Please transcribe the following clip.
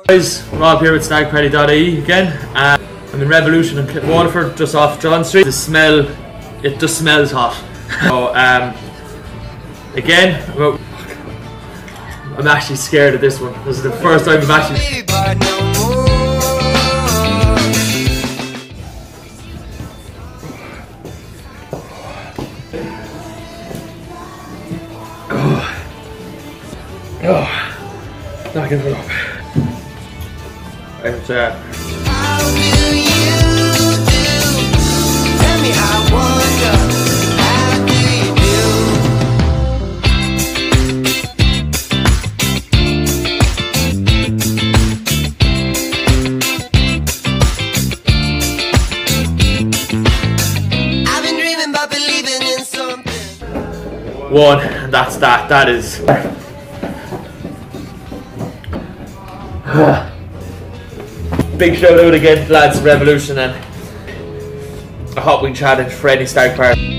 Guys, Rob here with stagparty.ie again. I'm in Revolution in Waterford, just off John Street. The smell, it just smells hot. So, again, I'm actually scared of this one. This is the first time I've actually... Not giving it up. And how do you do? Tell me, I wonder, how do you do? I've been dreaming about believing in something. one, and that's that. That is. Big shout out again to lads, Revolution, and a hot wing challenge for any stag party.